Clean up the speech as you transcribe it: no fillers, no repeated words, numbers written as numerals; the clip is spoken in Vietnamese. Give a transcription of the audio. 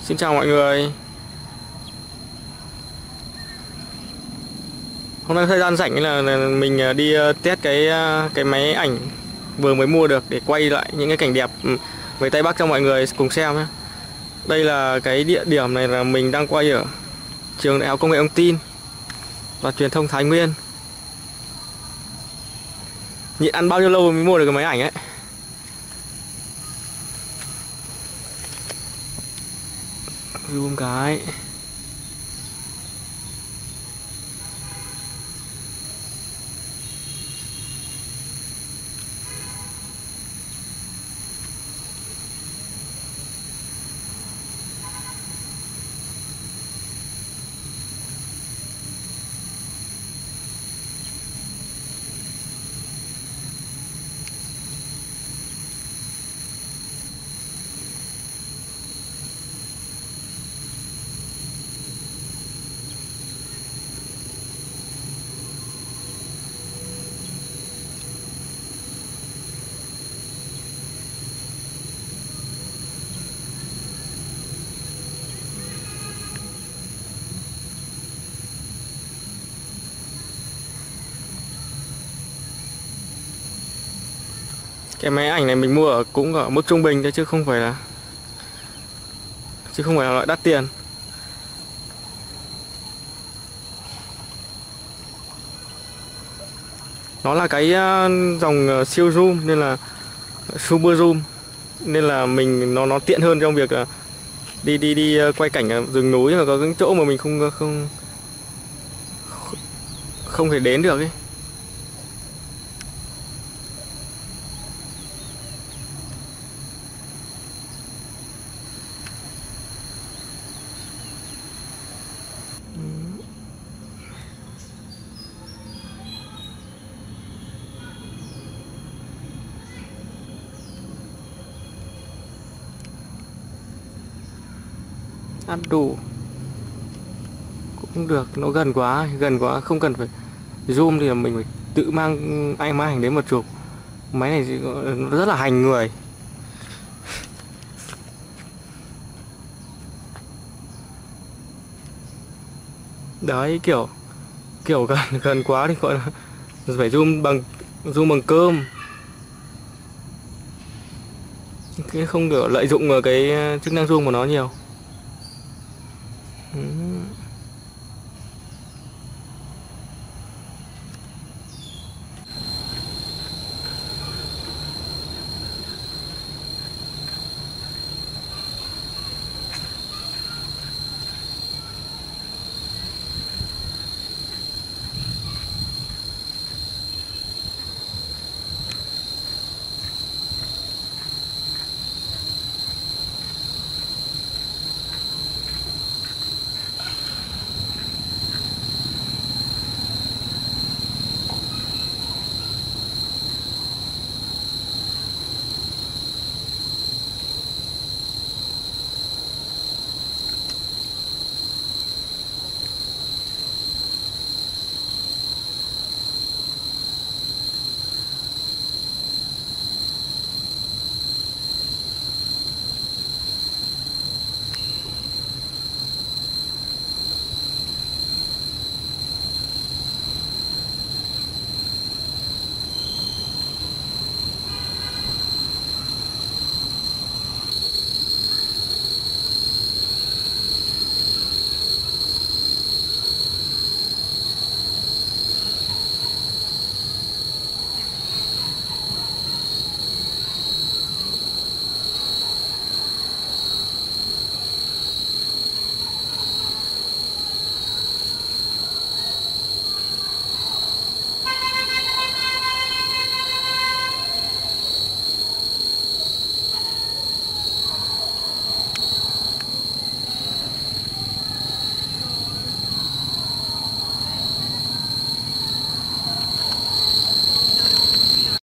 Xin chào mọi người. Hôm nay thời gian rảnh là mình đi test cái máy ảnh vừa mới mua được để quay lại những cái cảnh đẹp với Tây Bắc cho mọi người cùng xem nhé. Đây là cái địa điểm này là mình đang quay ở trường Đại học Công nghệ Thông tin và Truyền thông Thái Nguyên. Nhịn ăn bao nhiêu lâu mới mua được cái máy ảnh ấy. Zoom cái. Cái máy ảnh này mình mua cũng ở mức trung bình thôi chứ không phải là loại đắt tiền. Nó là cái dòng siêu zoom nên là super zoom nên là nó tiện hơn trong việc đi quay cảnh ở rừng núi mà có những chỗ mà mình không thể đến được ấy. Ăn đủ cũng được, nó gần quá không cần phải zoom thì mình phải tự mang ảnh đến một chụp. Máy này nó rất là hành người. Đấy, kiểu gần quá thì gọi là phải zoom bằng cơm. Cái không được lợi dụng vào cái chức năng zoom của nó nhiều.